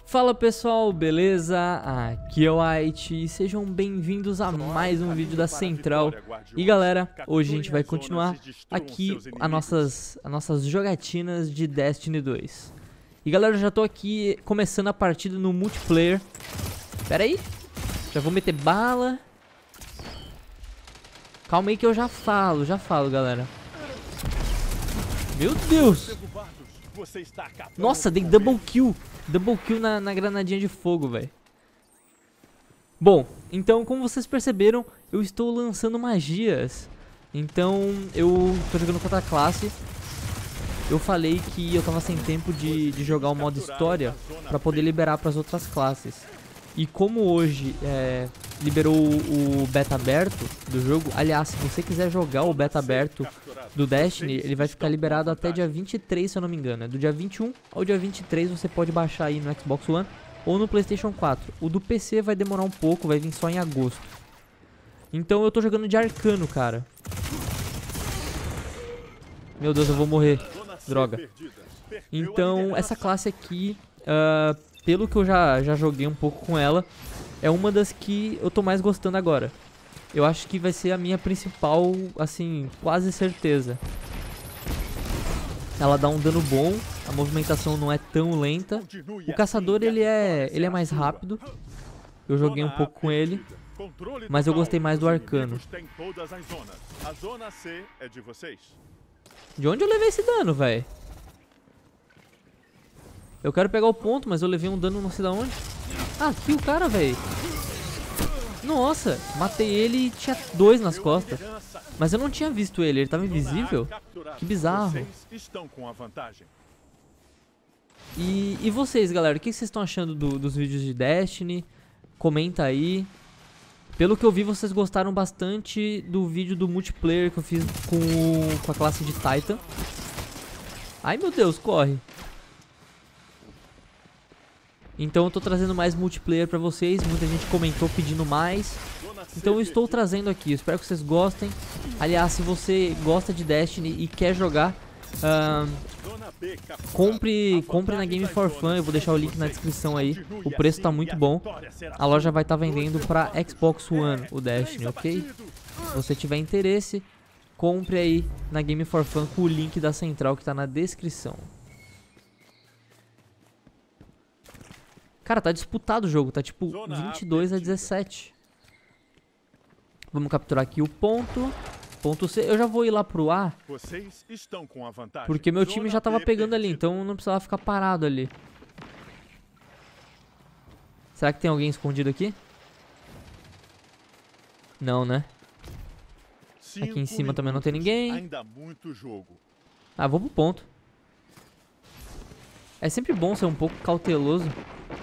Fala pessoal, beleza? Aqui é o White e sejam bem-vindos a mais um vídeo da Central. E galera, hoje a gente vai continuar aqui as nossas jogatinas de Destiny 2. E galera, eu já tô aqui começando a partida no multiplayer. Pera aí, já vou meter bala. Calma aí que eu já falo galera. Meu Deus! Nossa, dei double kill. Double kill na granadinha de fogo, velho. Bom, então como vocês perceberam, eu estou lançando magias. Então eu tô jogando com outra classe. Eu falei que eu tava sem tempo de jogar o modo história pra poder liberar pras outras classes. E como hoje liberou o beta aberto do jogo, aliás, se você quiser jogar o beta aberto do Destiny, ele vai ficar liberado até dia 23, se eu não me engano. É do dia 21 ao dia 23 você pode baixar aí no Xbox One ou no PlayStation 4. O do PC vai demorar um pouco, vai vir só em agosto. Então eu tô jogando de arcano, cara. Meu Deus, eu vou morrer. Droga. Então essa classe aqui, pelo que eu já joguei um pouco com ela, é uma das que eu tô mais gostando agora. Eu acho que vai ser a minha principal, assim, quase certeza. Ela dá um dano bom, a movimentação não é tão lenta. O caçador, ele é mais rápido. Eu joguei um pouco com ele, mas eu gostei mais do arcano. De onde eu levei esse dano, velho? Eu quero pegar o ponto, mas eu levei um dano não sei da onde. Ah, aqui o cara, velho. Nossa, matei ele e tinha 2 nas costas. Mas eu não tinha visto ele tava invisível? Que bizarro. E vocês, galera, o que vocês estão achando dos vídeos de Destiny? Comenta aí. Pelo que eu vi, vocês gostaram bastante do vídeo do multiplayer que eu fiz com a classe de Titan. Ai meu Deus, corre. Então eu tô trazendo mais multiplayer pra vocês. Muita gente comentou pedindo mais. Então eu estou trazendo aqui, espero que vocês gostem. Aliás, se você gosta de Destiny e quer jogar, compre na Game for Fun. Eu vou deixar o link na descrição aí. O preço tá muito bom. A loja vai estar vendendo pra Xbox One o Destiny, ok? Se você tiver interesse, compre aí na Game for Fun com o link da Central que tá na descrição. Cara, tá disputado o jogo, tá tipo 22 a 17. Vamos capturar aqui o ponto. Ponto C. Eu já vou ir lá pro A, porque meu time já tava pegando ali, então não precisava ficar parado ali. Será que tem alguém escondido aqui? Não, né? Aqui em cima também não tem ninguém. Ah, vou pro ponto. É sempre bom ser um pouco cauteloso.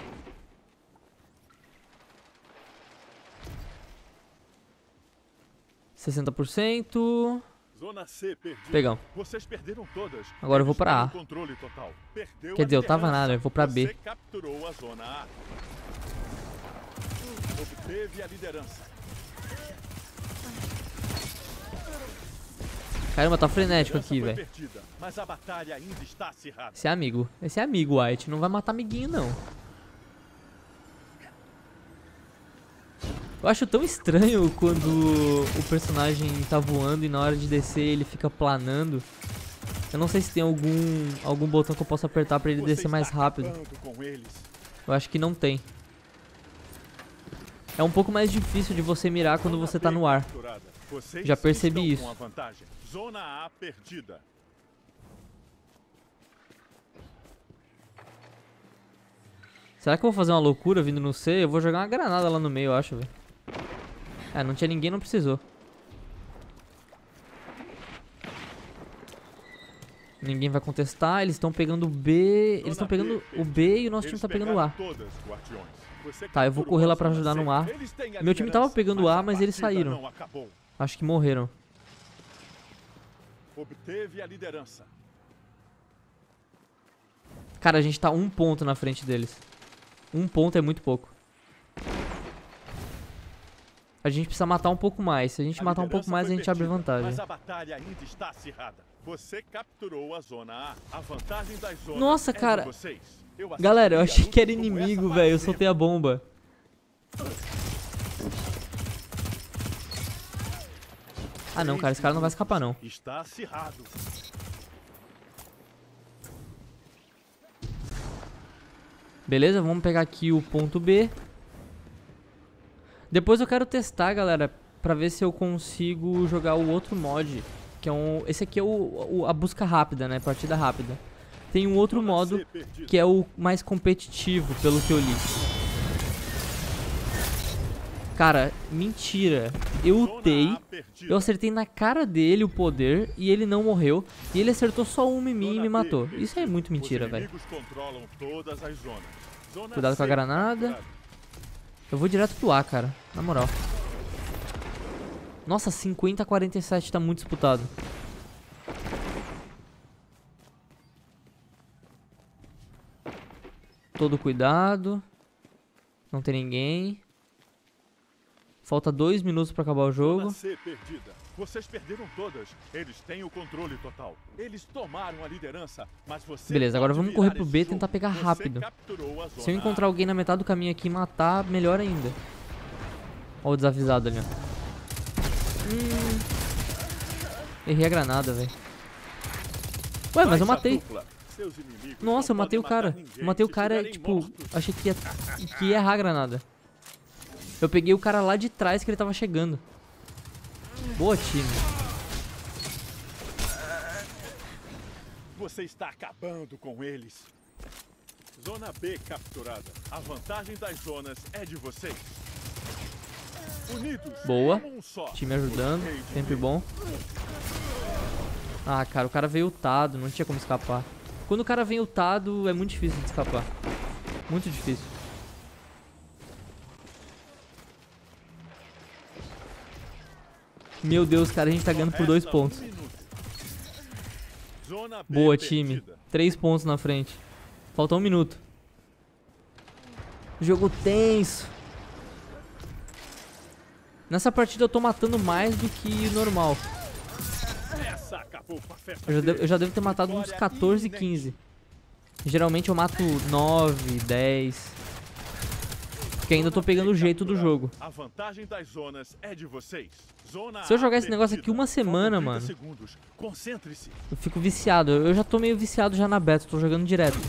%. Pegamos. Agora eu vou pra A. Quer dizer, eu tava nada, eu vou pra B. Caramba, tá frenético aqui, velho. Esse é amigo. Esse é amigo, White. Não vai matar amiguinho, não. Eu acho tão estranho quando o personagem tá voando e na hora de descer ele fica planando. Eu não sei se tem algum botão que eu possa apertar pra ele descer mais rápido. Eu acho que não tem. É um pouco mais difícil de você mirar quando você tá no ar. Já percebi isso. Será que eu vou fazer uma loucura vindo no C? Eu vou jogar uma granada lá no meio, eu acho, velho. Não tinha ninguém, não precisou. Ninguém vai contestar, eles estão pegando o B. Eles estão pegando o B e o nosso time tá pegando o A. Tá, eu vou correr lá pra ajudar no A. Meu time tava pegando o A, mas eles saíram. Acho que morreram. Cara, a gente tá 1 ponto na frente deles. 1 ponto é muito pouco. A gente precisa matar um pouco mais. Se a gente matar um pouco mais, a gente abre vantagem. Mas a batalha ainda está acirrada. Você capturou a zona A. A vantagem das zonas Nossa, é de cara. vocês. Galera, eu achei que era inimigo, velho. Eu soltei a bomba. Ah, não, cara. Esse cara não vai escapar, não. Está acirrado. Beleza, vamos pegar aqui o ponto B. Depois eu quero testar, galera, pra ver se eu consigo jogar o outro mod, que é esse aqui é a busca rápida, né, partida rápida. Tem um outro modo que é o mais competitivo, pelo que eu li. Cara, mentira. Eu ultei, eu acertei na cara dele o poder e ele não morreu. E ele acertou só uma em mim e me matou. Isso é muito mentira, velho. Cuidado com a granada. Eu vou direto pro A, cara. Na moral. Nossa, 50-47 tá muito disputado. Todo cuidado. Não tem ninguém. Falta 2 minutos pra acabar o jogo. Vocês perderam todas. Eles têm o controle total. Eles tomaram a liderança, mas você beleza, agora vamos correr pro B e tentar pegar rápido. Se eu encontrar alguém na metade do caminho aqui e matar, melhor ainda. Ó o desavisado ali, ó. Errei a granada, velho. Ué, mas eu matei. Nossa, eu matei o cara. Eu matei o cara, tipo, achei que ia errar a granada. Eu peguei o cara lá de trás que ele tava chegando. Boa, time. Você está acabando com eles. Zona B capturada. A vantagem das zonas é de vocês. Unidos. Boa. Um só. Time ajudando. Sempre bom. Ah, cara, o cara veio ultado. Não tinha como escapar. Quando o cara vem ultado, é muito difícil de escapar. Muito difícil. Meu Deus, cara, a gente tá ganhando por 2 pontos. Boa, time. 3 pontos na frente. Falta 1 minuto. Jogo tenso. Nessa partida eu tô matando mais do que normal. Eu já devo ter matado uns 14, 15. Geralmente eu mato 9, 10. Porque ainda tô pegando o jeito do jogo. A vantagem das zonas é de vocês. Se eu jogar esse negócio aqui uma semana, mano, eu fico viciado. Eu já tô meio viciado já na beta, tô jogando direto.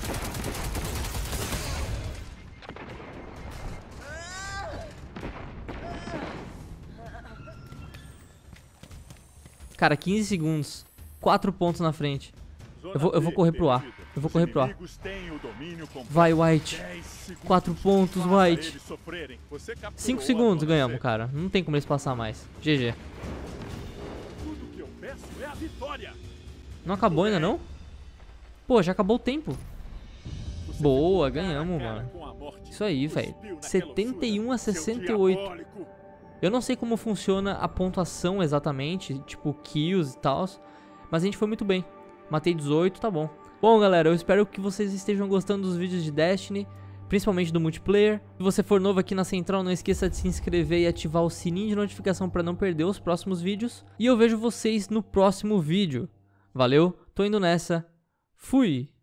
Cara, 15 segundos. 4 pontos na frente. Eu vou correr pro A. Eu vou correr pro A. Vai, White. 4 pontos, White. 5 segundos ganhamos, cara. Não tem como eles passar mais. GG. Não acabou ainda, não? Pô, já acabou o tempo. Boa, ganhamos, mano. Isso aí, velho. 71-68. Eu não sei como funciona a pontuação exatamente, tipo kills e tal, mas a gente foi muito bem. Matei 18, tá bom. Bom, galera, eu espero que vocês estejam gostando dos vídeos de Destiny, principalmente do multiplayer. Se você for novo aqui na Central, não esqueça de se inscrever e ativar o sininho de notificação para não perder os próximos vídeos. E eu vejo vocês no próximo vídeo. Valeu, tô indo nessa. Fui!